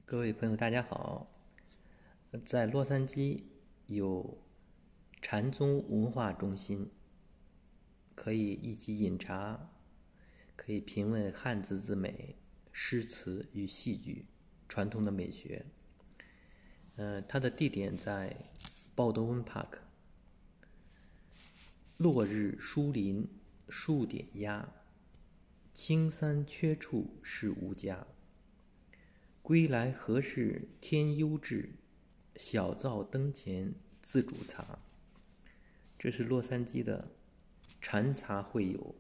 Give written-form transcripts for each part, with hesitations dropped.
各位朋友，大家好。在洛杉矶有禅宗文化中心，可以一起饮茶，可以品味汉字之美、诗词与戏剧传统的美学。它的地点在鲍德温 Park。落日疏林数点鸦，青山缺处是吾家。归来何事天幽至，小灶灯前自煮茶。这是洛杉矶的禅茶会友，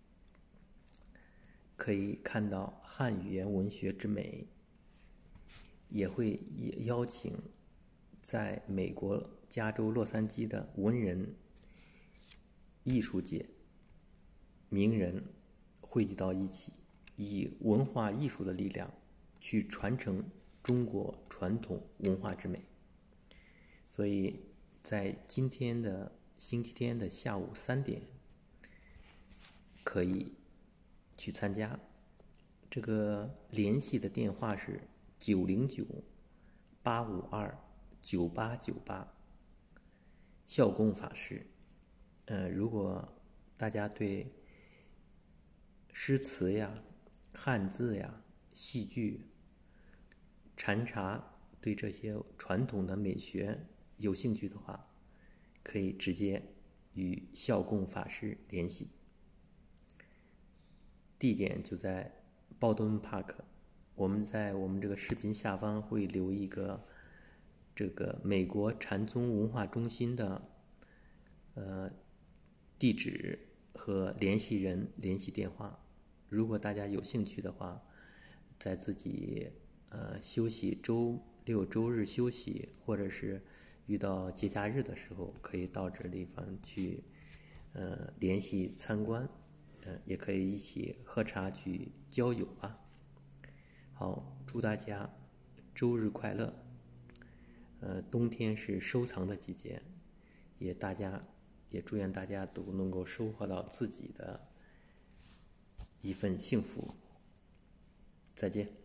可以看到汉语言文学之美，也会邀请在美国加州洛杉矶的文人、艺术界名人汇聚到一起，以文化艺术的力量去传承中国传统文化之美。所以在今天的星期天的下午3点可以去参加。这个联系的电话是909-852-9898，孝公法师。如果大家对诗词呀、汉字呀、戏剧、禅茶，对这些传统的美学有兴趣的话，可以直接与孝公法师联系。地点就在鲍德温 Park。我们在我们这个视频下方会留一个这个美国禅宗文化中心的地址和联系人联系电话。如果大家有兴趣的话，在自己休息周六周日休息，或者是遇到节假日的时候，可以到这地方去联系参观，也可以一起喝茶去交友啊。好，祝大家周日快乐。冬天是收藏的季节，也祝愿大家都能够收获到自己的一份幸福。再见。